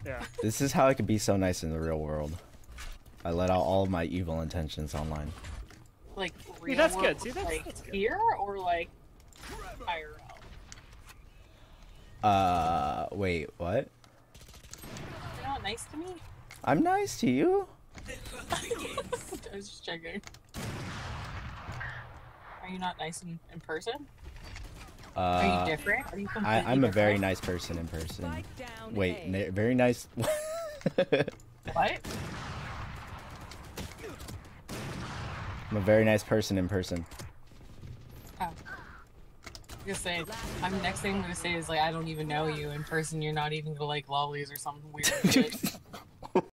Yeah. This is how I could be so nice in the real world. I let out all of my evil intentions online. Like See, that's world, good. See, that's good. here or like IRL? Wait, what? You're not nice to me? I'm nice to you? I was just checking. Are you not nice in person? Are you different? Are you completely I'm a very different? nice person in person. Wait, very nice. What? I'm a very nice person in person. Oh. I'm gonna say, next thing I'm gonna say is like, I don't even know you in person. You're not even gonna like lollies or something weird shit.